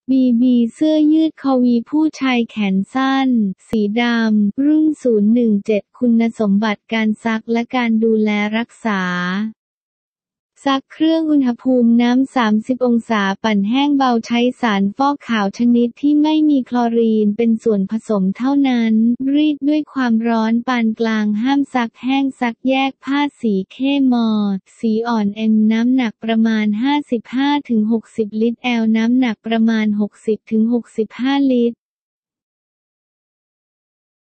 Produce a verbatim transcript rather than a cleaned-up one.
บี บี เสื้อยืดคอวีผู้ชายแขนสั้น สีดำ รุ่น ศูนย์หนึ่งเจ็ด คุณสมบัติการซักและการดูแลรักษาซักเครื่องอุณหภูมิน้ำ สามสิบ องศาปั่นแห้งเบาใช้สารฟอกขาวชนิดที่ไม่มีคลอรีนเป็นส่วนผสมเท่านั้นรีดด้วยความร้อนปานกลางห้ามซักแห้งซักแยกผ้าสีเข้มอสีอ่อนเอ็มน้ำหนักประมาณ ห้าสิบห้าถึงหกสิบ ลิตรแอลน้ำหนักประมาณ หกสิบถึงหกสิบห้า ลิตร